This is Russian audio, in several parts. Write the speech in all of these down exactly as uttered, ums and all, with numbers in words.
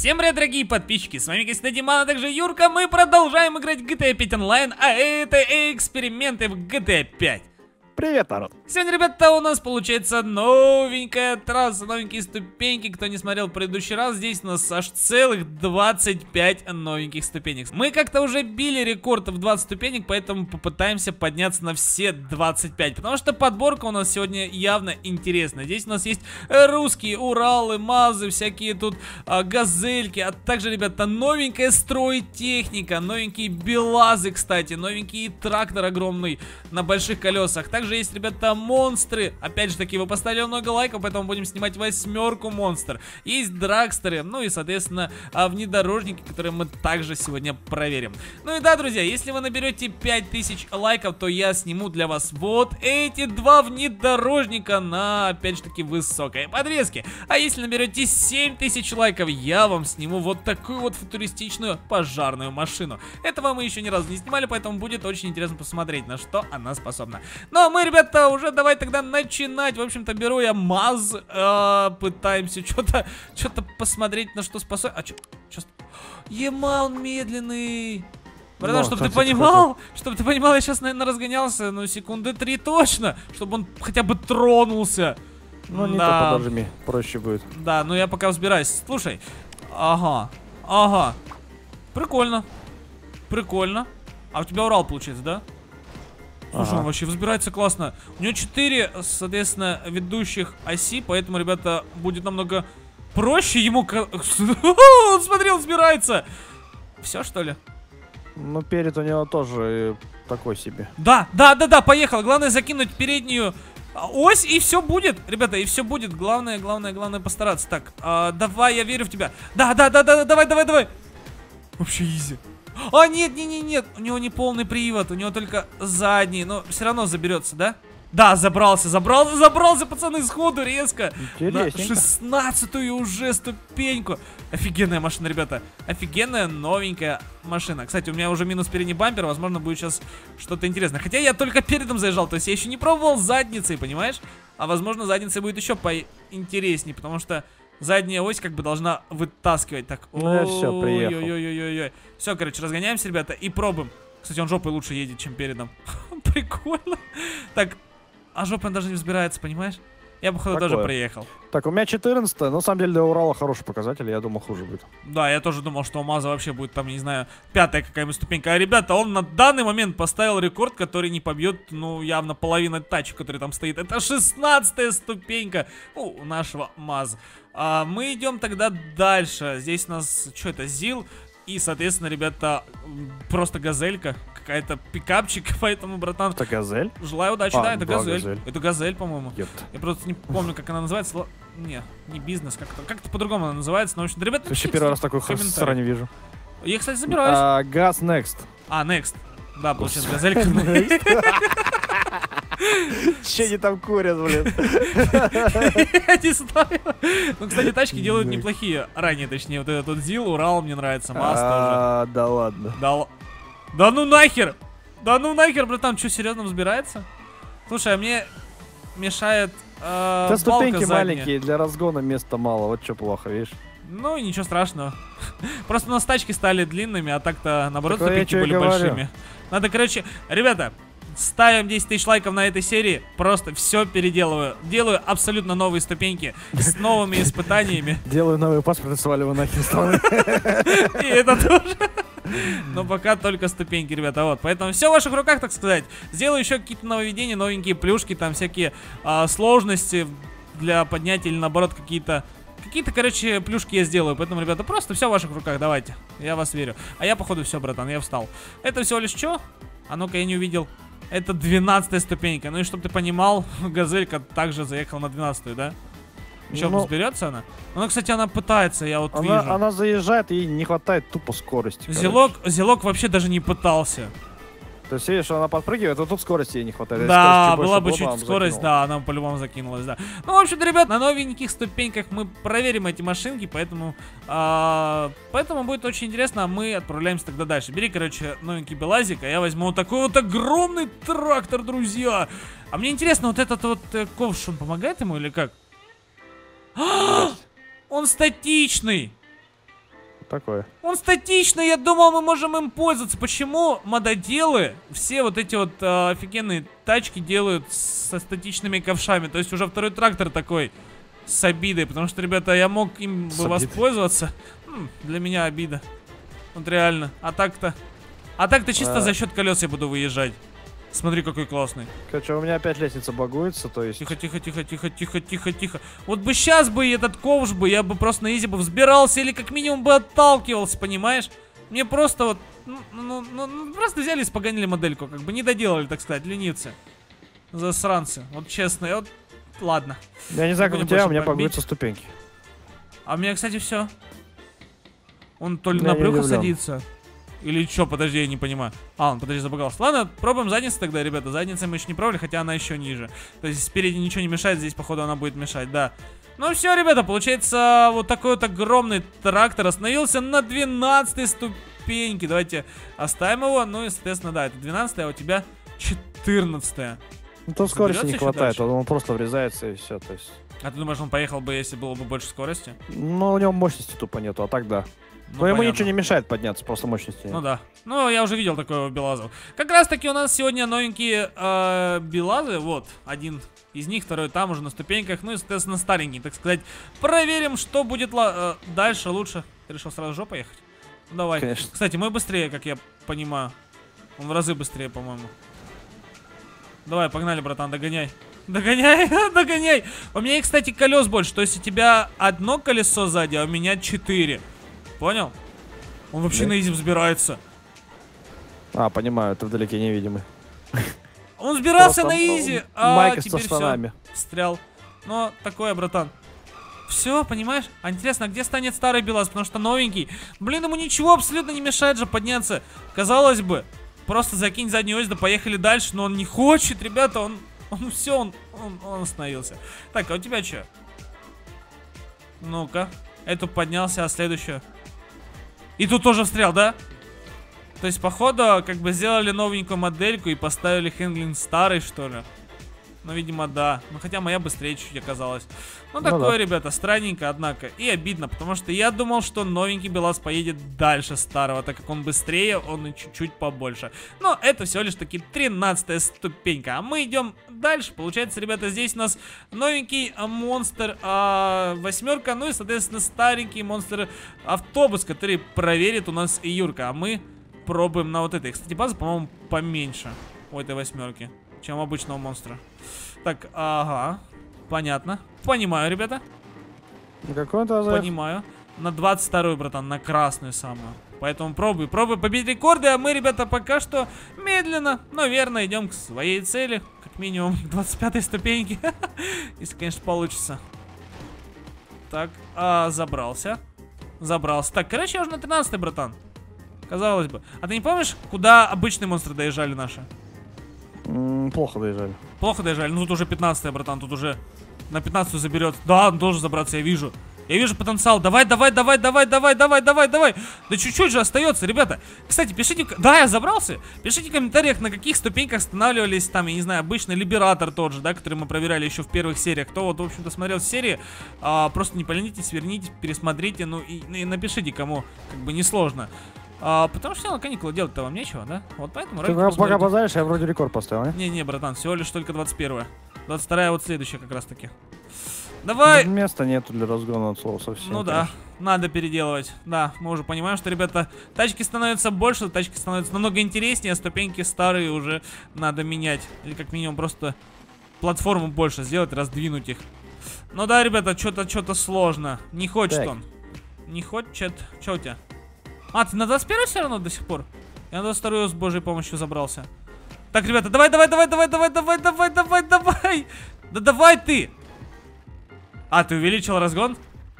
Всем привет, дорогие подписчики, с вами Костя Диман, а также Юрка. Мы продолжаем играть в джи ти эй пять онлайн, а это эксперименты в джи ти эй пять. Привет, народ! Сегодня, ребята, у нас получается новенькая трасса, новенькие ступеньки. Кто не смотрел в предыдущий раз, здесь у нас аж целых двадцать пять новеньких ступенек. Мы как-то уже били рекорд в двадцать ступенек, поэтому попытаемся подняться на все двадцать пять. Потому что подборка у нас сегодня явно интересная. Здесь у нас есть русские Уралы, МАЗы, всякие тут а, газельки, а также, ребята, новенькая стройтехника, новенькие БелАЗы, кстати, новенький трактор огромный на больших колесах. Также есть, ребята, монстры. Опять же таки, вы поставили много лайков, поэтому будем снимать восьмерку монстр. Есть драгстеры, ну и, соответственно, внедорожники, которые мы также сегодня проверим. Ну и да, друзья, если вы наберете пять тысяч лайков, то я сниму для вас вот эти два внедорожника на, опять же таки, высокой подвеске. А если наберете семь тысяч лайков, я вам сниму вот такую вот футуристичную пожарную машину. Этого мы еще ни разу не снимали, поэтому будет очень интересно посмотреть, на что она способна. Ну а мы, ребята, уже давай тогда начинать. В общем-то, беру я МАЗ, э, пытаемся что-то что-то посмотреть, на что способен. А что? Ема, он медленный. Братан, чтобы ты понимал, чтобы ты понимал, я сейчас, наверное, разгонялся, ну, секунды три точно, чтобы он хотя бы тронулся. Ну, не да. то подожми, проще будет. Да, ну я пока взбираюсь. Слушай, ага, ага, прикольно, прикольно. А у тебя Урал получается, да? Слушай, ага. Он вообще взбирается классно. У него четыре, соответственно, ведущих оси, поэтому, ребята, будет намного проще ему... Он, смотри, он взбирается. Все, что ли? Ну, перед у него тоже такой себе. Да, да, да, да, поехал. Главное закинуть переднюю ось, и все будет. Ребята, и все будет. Главное, главное, главное постараться. Так, а, давай, я верю в тебя. Да, да, да, да, давай, давай, давай. Вообще изи. А, нет, нет, нет, нет, у него не полный привод, у него только задний, но все равно заберется, да? Да, забрался, забрался, забрался, пацаны, сходу резко. На шестнадцатую уже ступеньку. Офигенная машина, ребята, офигенная новенькая машина. Кстати, у меня уже минус передний бампер, возможно, будет сейчас что-то интересное. Хотя я только передом заезжал, то есть я еще не пробовал задницей, понимаешь? А возможно, задницей будет еще поинтереснее, потому что... Задняя ось как бы должна вытаскивать. Так, ну я все, приехал. Ой-ой-ой-ой-ой. Все, короче, разгоняемся, ребята, и пробуем. Кстати, он жопой лучше едет, чем передом. Прикольно. Так, а жопа даже не взбирается, понимаешь? Я, походу, тоже приехал. Так, у меня четырнадцатая, но на самом деле для Урала хороший показатель, я думал, хуже будет. Да, я тоже думал, что у МАЗа вообще будет там, не знаю, пятая какая-нибудь ступенька. А, ребята, он на данный момент поставил рекорд, который не побьет, ну, явно половина тачек, который там стоит. Это шестнадцатая ступенька у нашего МАЗа. А, мы идем тогда дальше. Здесь у нас, что это, ЗИЛ. И, соответственно, ребята, просто газелька. Какая-то пикапчик, поэтому, братан... Это газель? Желаю удачи, а, да, это да, газель. газель. Это газель, по-моему. Я просто не помню, как она называется. Не, не бизнес, как-то как-то по-другому она называется. Но, в общем, ребята, вообще первый раз такой хрень не вижу. Я, кстати, забираюсь. А, газ Next. А, Next. Да, получается, газелька. Че они там курят, блин? Я не знаю. Ну, кстати, тачки делают неплохие. Ранее, точнее, вот этот ЗИЛ, Урал мне нравится, МАЗ тоже. Да ладно. Да ну нахер! Да ну нахер, братан, что, серьезно взбирается? Слушай, а мне мешает э, балка ступеньки маленькие, для разгона места мало, вот что плохо, видишь? Ну, ничего страшного. Просто у нас тачки стали длинными, а так-то, наоборот, ступеньки были большими. Надо, короче, ребята, ставим десять тысяч лайков на этой серии, просто все переделываю. Делаю абсолютно новые ступеньки с новыми испытаниями. Делаю новый паспорт и сваливаю нахер страны. И это тоже. Но пока только ступеньки, ребята, вот. Поэтому все в ваших руках, так сказать. Сделаю еще какие-то нововведения, новенькие плюшки, там всякие а, сложности для поднятия или наоборот какие-то... Какие-то, короче, плюшки я сделаю. Поэтому, ребята, просто все в ваших руках, давайте. Я вас верю. А я, походу, все, братан, я встал. Это всего лишь что? А ну-ка, я не увидел. Это двенадцатая ступенька. Ну и чтобы ты понимал, газелька также заехала на двенадцатую, да? Еще ну, взберется она? Она, кстати, она пытается, я вот она, вижу. Она заезжает, и не хватает тупо скорости. Зелок, Зелок вообще даже не пытался. То есть, видишь, она подпрыгивает, а тут скорости ей не хватает. Да, была бы чуть скорость, да, она по-любому закинулась, да. Ну, в общем-то, ребят, на новеньких ступеньках мы проверим эти машинки, поэтому а, поэтому будет очень интересно, а мы отправляемся тогда дальше. Бери, короче, новенький БелАЗик, а я возьму вот такой вот огромный трактор, друзья. А мне интересно, вот этот вот э, ковш, он помогает ему или как? Он статичный. такое. Он статичный, я думал, мы можем им пользоваться. Почему мододелы все вот эти вот э, офигенные тачки делают со статичными ковшами? То есть уже второй трактор такой с обидой. Потому что, ребята, я мог им бы воспользоваться. М, для меня обида. Вот реально. А так-то... А так-то чисто а... за счет колес я буду выезжать. Смотри, какой классный. Короче, у меня опять лестница багуется, то есть... Тихо, тихо, тихо, тихо, тихо, тихо, тихо. Вот бы сейчас бы этот ковш бы, я бы просто на изи бы взбирался или как минимум бы отталкивался, понимаешь? Мне просто вот, ну, ну, ну, ну просто взяли и споганили модельку, как бы не доделали, так сказать, ленивцы. Засранцы, вот честно, вот, ладно. Я не знаю, как у тебя, у меня багуются ступеньки. А у меня, кстати, все. Он то ли на брюхо садится. Или что, подожди, я не понимаю. А, он, подожди, забагался. Ладно, пробуем задницу тогда, ребята. Задницей мы еще не пробовали, хотя она еще ниже. То есть спереди ничего не мешает, здесь, походу, она будет мешать, да. Ну все, ребята, получается, вот такой вот огромный трактор остановился на двенадцатой ступеньке. Давайте оставим его. Ну и, соответственно, да, это двенадцатая, а у тебя четырнадцатая. Ну, то скорости не хватает, он, он просто врезается и все, то есть... А ты думаешь, он поехал бы, если было бы больше скорости? Ну, у него мощности тупо нету, а так да. Ну, Но ему понятно. ничего не мешает подняться, просто мощности нет. Ну да. Ну, я уже видел такое у Белазов. Как раз таки у нас сегодня новенькие э, Белазы. Вот, один из них, второй там уже на ступеньках. Ну и, соответственно, старенький, так сказать. Проверим, что будет э, дальше, лучше. Ты решил сразу в жопу ехать? Ну, давай. Конечно. Кстати, мы быстрее, как я понимаю. Он в разы быстрее, по-моему. Давай, погнали, братан, догоняй. Догоняй, догоняй. У меня, кстати, колес больше. То есть у тебя одно колесо сзади, а у меня четыре. Понял? Он вообще да? на изи взбирается. А, понимаю, ты вдалеке невидимый. Он взбирался на изи, а теперь все, встрял. Но такое, братан. Все, понимаешь? А интересно, где станет старый Белаз? Потому что новенький. Блин, ему ничего абсолютно не мешает же подняться. Казалось бы, просто закинь заднюю ось, да поехали дальше. Но он не хочет, ребята, он... Он все, он, он, он остановился. Так, а у тебя что? Ну-ка. Эту поднялся, а следующую... И тут тоже встрял, да? То есть, походу, как бы сделали новенькую модельку и поставили хендлинг старый, что ли. Ну, видимо, да. Ну, хотя моя быстрее чуть-чуть оказалась. Ну, такое, ну, да. Ребята, странненько, однако. И обидно, потому что я думал, что новенький Белаз поедет дальше старого, так как он быстрее, он и чуть-чуть побольше. Но это всего лишь таки тринадцатая ступенька. А мы идем дальше. Получается, ребята, здесь у нас новенький монстр а, восьмерка, ну и, соответственно, старенький монстр автобус, который проверит у нас и Юрка. А мы пробуем на вот этой. Кстати, база, по-моему, поменьше у этой восьмерки, чем обычного монстра. Так, ага, понятно. Понимаю, ребята. На какой то азарт? Понимаю. На двадцать вторую, братан, на красную самую. Поэтому пробуй, пробуй побить рекорды, а мы, ребята, пока что медленно, но верно идем к своей цели. Как минимум к двадцать пятой ступеньке. Если, конечно, получится. Так, а, забрался. Забрался. Так, короче, я уже на тринадцатой, братан. Казалось бы. А ты не помнишь, куда обычные монстры доезжали наши? М-м, плохо доезжали. Плохо доезжали? Ну тут уже пятнадцатая, братан, тут уже на пятнадцатую заберет. Да, он должен забраться, я вижу. Я вижу потенциал. Давай, давай, давай, давай, давай, давай, давай, давай. Да чуть-чуть же остается, ребята. Кстати, пишите... Да, я забрался. Пишите в комментариях, на каких ступеньках останавливались там, я не знаю, обычный Либератор тот же, да, который мы проверяли еще в первых сериях. Кто вот, в общем-то, смотрел серии, а, просто не поленитесь, вернитесь, пересмотрите, ну и, и напишите, кому как бы несложно. А, потому что на каникулы делать-то вам нечего, да? Вот поэтому... Ты пока базаришь, я вроде рекорд поставил, не? Не-не, братан, всего лишь только двадцать первая. двадцать вторая вот следующая как раз таки. Давай! Ну, места нету для разгона от слова совсем. Ну да, надо переделывать. Да, мы уже понимаем, что, ребята, тачки становятся больше, тачки становятся намного интереснее, а ступеньки старые уже надо менять. Или как минимум просто платформу больше сделать, раздвинуть их. Ну да, ребята, что-то что-то сложно. Не хочет так. он. Не хочет. Что у тебя? А, ты на двадцать первую все равно до сих пор? Я на двадцать вторую с божьей помощью забрался. Так, ребята, давай, давай, давай, давай, давай, давай, давай, давай, давай. Да давай ты. А, ты увеличил разгон?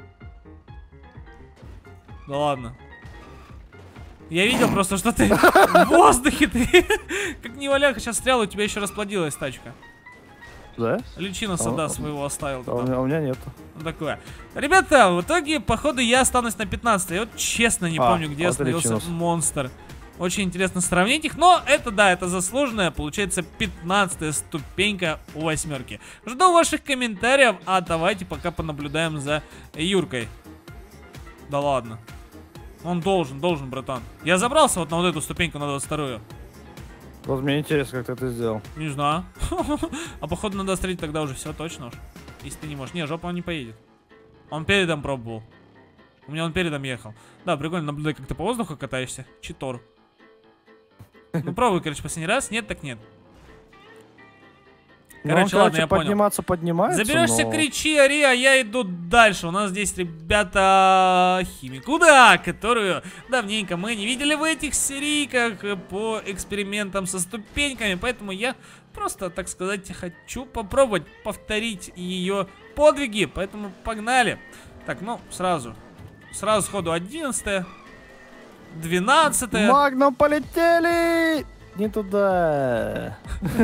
Да ладно. Я видел просто, что ты в воздухе, ты как не валяха сейчас стрял, у тебя еще расплодилась тачка. Да? Личиноса, а, да, своего оставил. А у, меня, у меня нет. Ну, такое. Ребята, в итоге, походу, я останусь на пятнадцатой. Я вот честно не а, помню, где вот остановился личинос. монстр. Очень интересно сравнить их, но это, да, это заслуженная, получается, пятнадцатая ступенька у восьмерки. Жду ваших комментариев, а давайте пока понаблюдаем за Юркой. Да ладно. Он должен, должен, братан. Я забрался вот на вот эту ступеньку, на двадцать вторую. Вот мне интересно, как ты это сделал. Не знаю. А походу надо встретить тогда уже все точно уж. Если ты не можешь. Не, жопа он не поедет. Он передом пробовал. У меня он передом ехал. Да, прикольно наблюдать, как ты по воздуху катаешься. Читор. Ну пробуй, короче, последний раз. Нет, так нет. Короче, ну, он, ладно, короче, я понял. подниматься поднимается, Заберешься, но... кричи, ори, а я иду дальше. У нас здесь, ребята, Химикуда, которую давненько мы не видели в этих серийках по экспериментам со ступеньками. Поэтому я просто, так сказать, хочу попробовать повторить ее подвиги. Поэтому погнали. Так, ну, сразу. Сразу сходу одиннадцатое. двенадцатое. Магнум, полетели! Не туда.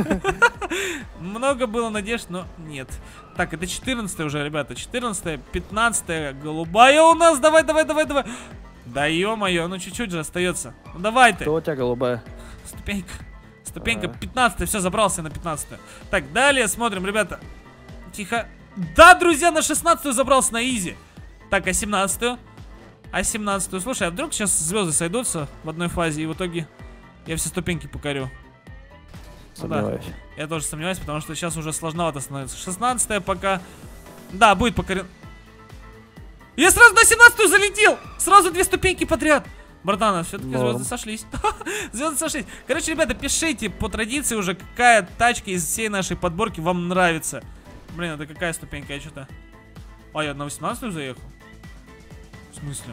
Много было надежд, но нет. Так, это четырнадцатое уже, ребята. четырнадцатое, пятнадцатое, голубая у нас. Давай, давай, давай, давай. Да ё-моё, ну чуть-чуть же остается. Ну давай ты. Что у тебя голубая? Ступенька. Ступенька, пятнадцатое, все, забрался на пятнадцатое. Так, далее смотрим, ребята. Тихо. Да, друзья, на шестнадцатую забрался на изи. Так, а семнадцатую? А семнадцатую? Слушай, а вдруг сейчас звезды сойдутся в одной фазе и в итоге я все ступеньки покорю? Сомневаюсь. Ну, да. Я тоже сомневаюсь, потому что сейчас уже сложновато становится. шестнадцатое пока. Да, будет покорен. Я сразу на семнадцатую залетел! Сразу две ступеньки подряд. Братан, все-таки Но... звезды сошлись. Звезды сошлись. Короче, ребята, пишите по традиции уже, какая тачка из всей нашей подборки вам нравится. Блин, это какая ступенька? Я что-то... А, я на восемнадцатую заехал? В смысле?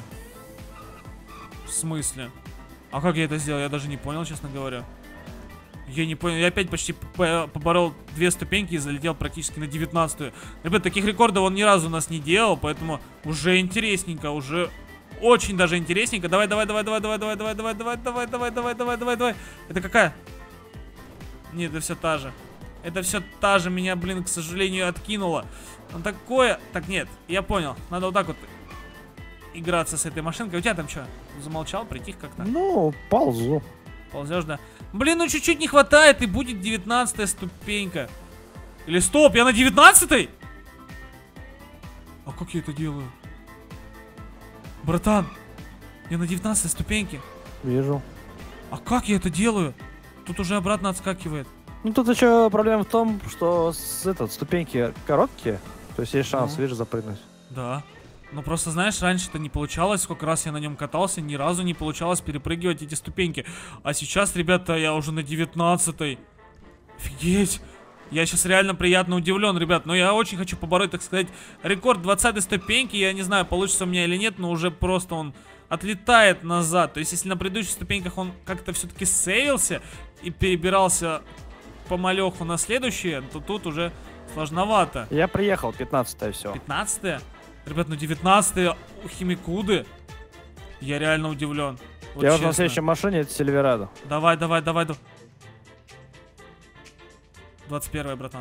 В смысле? А как я это сделал? Я даже не понял, честно говоря. Я не понял. Я опять почти поборол две ступеньки и залетел практически на девятнадцатую. Ребят, таких рекордов он ни разу у нас не делал, поэтому уже интересненько, уже очень даже интересненько. Давай, давай, давай, давай, давай, давай, давай, давай, давай, давай, давай, давай, давай, давай, давай. Это какая? Нет, это все та же. Это все та же меня, блин, к сожалению, откинула. Ну такое... Так, нет, я понял. Надо вот так вот играться с этой машинкой. У тебя там что? Замолчал, притих как-то? Ну, ползу. Ползешь, да? Блин, ну чуть-чуть не хватает, и будет девятнадцатая ступенька. Или стоп, я на девятнадцатой? А как я это делаю? Братан, я на девятнадцатой ступеньке. Вижу. А как я это делаю? Тут уже обратно отскакивает. Ну, тут еще проблема в том, что с, этот, ступеньки короткие. То есть есть шанс, Ну. видишь, запрыгнуть. Да. Ну просто, знаешь, раньше это не получалось. Сколько раз я на нем катался, ни разу не получалось перепрыгивать эти ступеньки. А сейчас, ребята, я уже на девятнадцатой. Офигеть. Я сейчас реально приятно удивлен, ребят. Но я очень хочу побороть, так сказать, рекорд двадцатой ступеньки. Я не знаю, получится у меня или нет, но уже просто он отлетает назад. То есть, если на предыдущих ступеньках он как-то все-таки сейвился и перебирался помалеху на следующие, то тут уже сложновато. Я приехал, пятнадцатое все. пятнадцатое? Ребят, ну девятнадцатое у Химикуды. Я реально удивлен. Вот я честно. уже на следующей машине, это Сильверадо. Давай, давай, давай. двадцать первое, братан.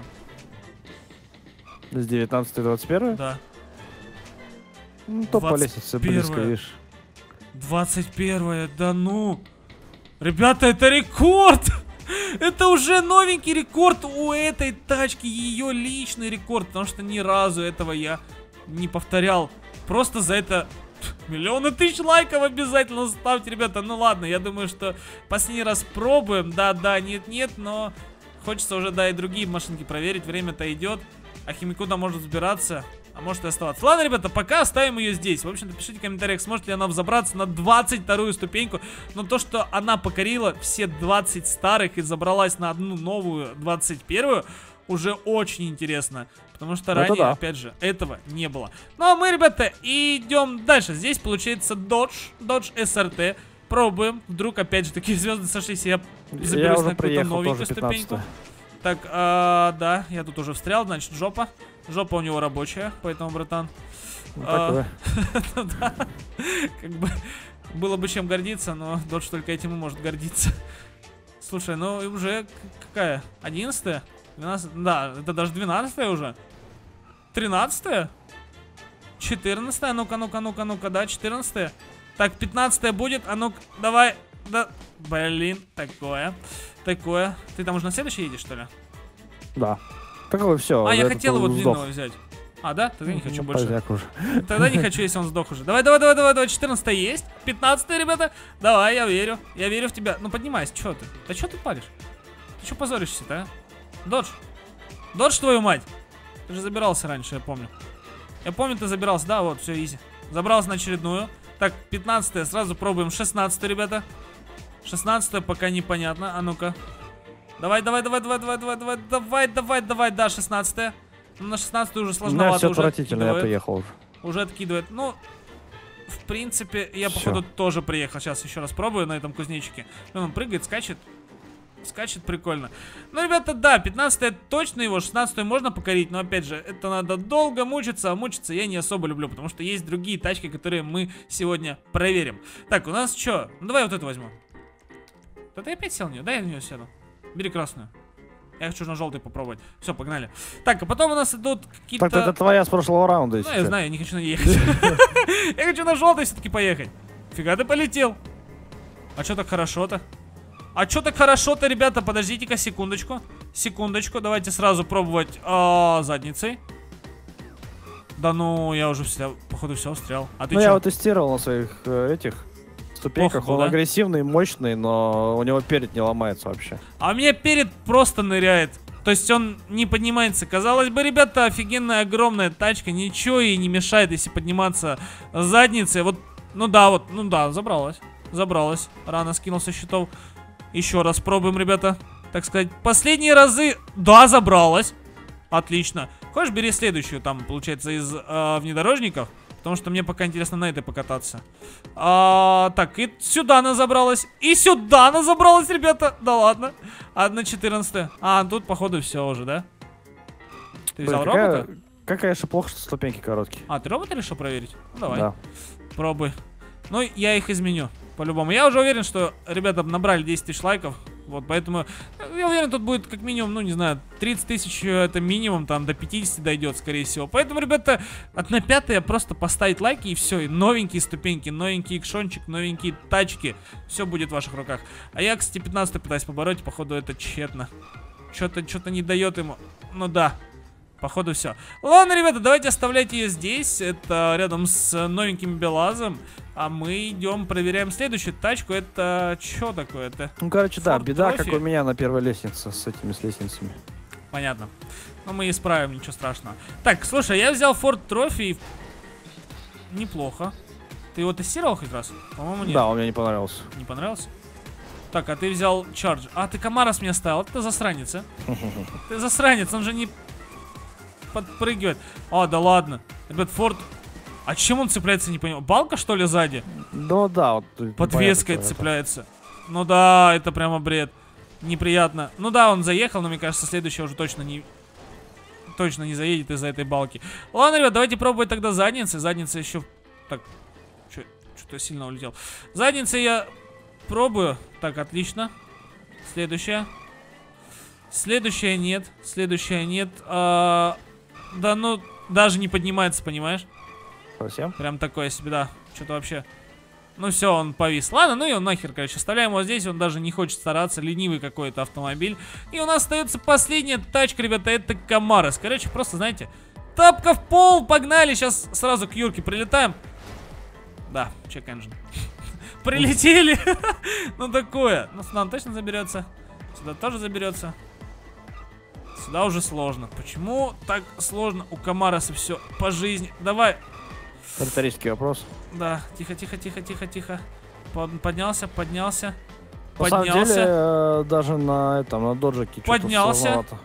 С девятнадцатой двадцать первое? Да. Ну, то по лестнице близко, видишь. двадцать первое, да ну. Ребята, это рекорд! Это уже новенький рекорд у этой тачки. Ее личный рекорд. Потому что ни разу этого я не повторял. Просто за это миллионы тысяч лайков обязательно ставьте, ребята. Ну ладно, я думаю, что последний раз пробуем. Да, да, нет, нет, но хочется уже, да, и другие машинки проверить. Время-то идет. А Химикуда может взбираться, а может и оставаться. Ладно, ребята, пока оставим ее здесь. В общем-то, пишите в комментариях, сможет ли она взобраться на двадцать вторую ступеньку. Но то, что она покорила все двадцать старых и забралась на одну новую двадцать первую, уже очень интересно. Потому что ранее, да. опять же, этого не было. Ну а мы, ребята, идем дальше. Здесь получается Dodge, Dodge эс эр ти. Пробуем. Вдруг, опять же, такие звезды сошлись, и я заберусь на какую-то новенькую ступеньку. Так, а, да, я тут уже встрял, значит, жопа. Жопа у него рабочая, поэтому, братан. Ну, а, да, как бы было бы чем гордиться, но Dodge только этим и может гордиться. Слушай, ну уже какая? одиннадцатая? двенадцатая? Да, это даже двенадцатая уже. тринадцатая? четырнадцатая? Ну-ка, ну-ка, ну-ка, ну-ка, да, четырнадцатая. Так, пятнадцатая будет, а ну-ка, давай. Да, блин, такое. Такое. Ты там уже на следующий едешь, что ли? Да. Какое все? А, я хотел его длинного взять. А, да? Тогда не хочу Ну, больше. поздняк уже. Тогда не хочу, если он сдох уже. Давай, давай, давай, давай, давай. четырнадцатое есть. пятнадцатое, ребята. Давай, я верю. Я верю в тебя. Ну, поднимайся, что ты? Да что ты палишь? Ты что позоришься-то, а? Додж. Додж, твою мать. Ты же забирался раньше, я помню. Я помню, ты забирался. Да, вот, все, изи. Забрался на очередную. Так, пятнадцатое. Сразу пробуем шестнадцатое, ребята. шестнадцатое пока непонятно. А ну-ка. Давай, давай, давай, давай, давай, давай, давай, давай, давай, давай, да, шестнадцатое. Ну, на шестнадцатое уже сложновато. все уже отвратительно, я откидывает. приехал уже. Уже откидывает. Ну, в принципе, я, Всё. походу, тоже приехал. Сейчас еще раз пробую на этом кузнечике. Он прыгает, скачет. Скачет прикольно. Ну, ребята, да, пятнадцатое точно его, шестнадцатое можно покорить. Но, опять же, это надо долго мучиться. А мучиться я не особо люблю, потому что есть другие тачки, которые мы сегодня проверим. Так, у нас что? Ну, давай вот эту возьму. Да ты опять сел в нее? Дай я в нее сяду. Бери красную. Я хочу на желтый попробовать. Все, погнали. Так, а потом у нас идут какие-то... Так, это твоя с прошлого раунда, Ну, если я чё. знаю, я не хочу на ней ехать. Я хочу на желтый все-таки поехать. Фига ты полетел. А что так хорошо-то? А что так хорошо-то, ребята? Подождите-ка секундочку. Секундочку, давайте сразу пробовать а, задницей. Да ну, я уже все, походу все встрял. А ты Ну, чё? я вот тестировал на своих э, этих ступеньках. Плохо был, Он да? агрессивный, мощный, но у него перед не ломается вообще. А у меня перед просто ныряет. То есть он не поднимается. Казалось бы, ребята, офигенная огромная тачка. Ничего ей не мешает, если подниматься задницей. Вот, ну да, вот, ну да, забралась. Забралась. Рано скинул со счетов. Еще раз пробуем, ребята. Так сказать, последние разы. Да, забралась. Отлично. Хочешь, бери следующую, там, получается, из э, внедорожников. Потому что мне пока интересно на этой покататься. А, так, и сюда она забралась. И сюда она забралась, ребята. Да ладно. одна четырнадцатая. А, тут, походу, все уже, да? Ты взял Блин, какая, робота? как, конечно, плохо, что ступеньки короткие. А, ты робота решил проверить? Ну, давай. Да. Пробуй. Ну, я их изменю. По-любому. Я уже уверен, что ребята набрали десять тысяч лайков. Вот, поэтому я уверен, тут будет как минимум, ну, не знаю, тридцать тысяч это минимум, там, до пятидесяти дойдет, скорее всего. Поэтому, ребята, от на пятое просто поставить лайки и все. И новенькие ступеньки, новенький экшончик, новенькие тачки. Все будет в ваших руках. А я, кстати, пятнадцатый пытаюсь побороть, походу, это тщетно. Что-то, что-то не дает ему. Ну да. Походу все. Ладно, ребята, давайте оставлять ее здесь. Это рядом с новеньким Белазом. А мы идем, проверяем следующую тачку. Это что такое? Это Ну, короче, да, Ford беда, Trophy. как у меня на первой лестнице с этими с лестницами. понятно. Но мы исправим, ничего страшного. Так, слушай, я взял Ford Trophy. Неплохо. Ты его тестировал хоть раз? По-моему, нет. Да, он мне не понравился. Не понравился? Так, а ты взял Charger. А, ты Камарос мне ставил. Это засранец, а? Ты засранец, он же не подпрыгивает. А, да ладно. Ребят, Ford... А чем он цепляется, не понимаю? Балка, что ли, сзади? Ну да, вот. Подвеской непонятно, что это. цепляется. Ну да, это прямо бред. Неприятно. Ну да, он заехал, но мне кажется, следующий уже точно не... Точно не заедет из-за этой балки. Ладно, ребят, давайте пробовать тогда задницы. Задница еще... Так, что-то сильно улетел. Задницы я пробую. Так, отлично. Следующая. Следующая нет. Следующая нет. А... Да ну, даже не поднимается, понимаешь? Совсем? Прям такое себе, да. Что-то вообще... Ну все, он повис. Ладно, ну и он нахер, короче. Оставляем его здесь, он даже не хочет стараться. Ленивый какой-то автомобиль. И у нас остается последняя тачка, ребята, это Камарос. Короче, просто, знаете, тапка в пол, погнали. Сейчас сразу к Юрке прилетаем. Да, чек engine. Прилетели. Ну такое. Ну сюда он точно заберется. Сюда тоже заберется. Сюда уже сложно. Почему так сложно у Камароса все по жизни? Давай. Риторический вопрос. Да, тихо, тихо, тихо, тихо, тихо. Под- Поднялся, поднялся. На Поднялся. самом деле, э, даже на этом, на доджике что-то Поднялся. сложновато.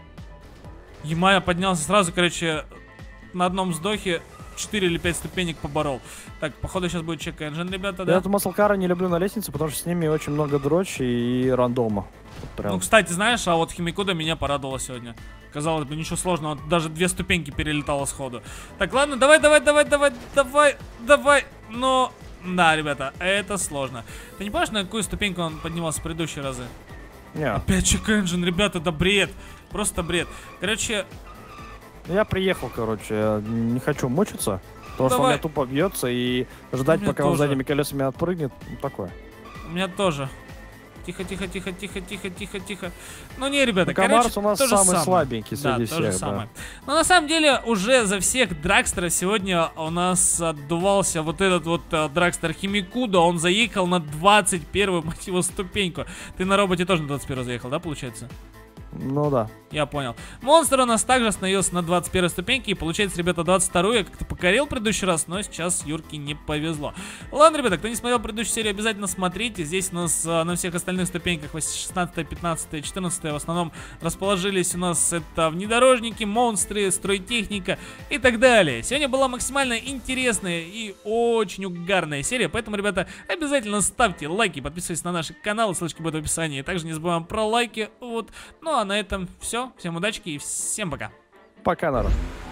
Емая поднялся сразу, короче, на одном вздохе четыре или пять ступенек поборол. Так, походу сейчас будет чек engine, ребята, да? Я эту маслкара не люблю на лестнице, потому что с ними очень много дрочи и рандома. Вот прям. Ну, кстати, знаешь, а вот Химикуда меня порадовала сегодня. Казалось бы, ничего сложного, даже две ступеньки перелетала сходу. Так, ладно, давай, давай, давай, давай, давай, давай. Но, да, ребята, это сложно. Ты не помнишь, на какую ступеньку он поднимался в предыдущие разы? Не. Опять чек engine, ребята, это бред. Просто бред. Короче, Я приехал, короче, я не хочу мучиться, потому что он Давай. меня тупо бьется и ждать, У меня пока он тоже. задними колесами отпрыгнет, ну, такое. у меня тоже. Тихо, тихо, тихо, тихо, тихо, тихо, тихо. Ну не, ребята, Ну, короче, Марс у нас то же самый самое. слабенький Да, среди то всех, же да. самое. Но на самом деле уже за всех драгстеров сегодня у нас отдувался вот этот вот uh, драгстер Химикуда. Он заехал на двадцать первую, мать его, ступеньку. Ты на роботе тоже на двадцать первую заехал, да, получается? Ну да. Я понял. Монстр у нас также остановился на двадцать первой ступеньке. И получается, ребята, двадцать вторую я как-то покорил в предыдущий раз, но сейчас Юрке не повезло. Ладно, ребята, кто не смотрел предыдущую серию, обязательно смотрите. Здесь у нас а, на всех остальных ступеньках шестнадцатая, пятнадцатая, четырнадцатая в основном расположились у нас это внедорожники, монстры, стройтехника и так далее. Сегодня была максимально интересная и очень угарная серия, поэтому, ребята, обязательно ставьте лайки, подписывайтесь на наш канал, ссылочки будут в описании. Также не забываем про лайки. Вот. Ну а на этом все. Всем удачи и всем пока. Пока, народ.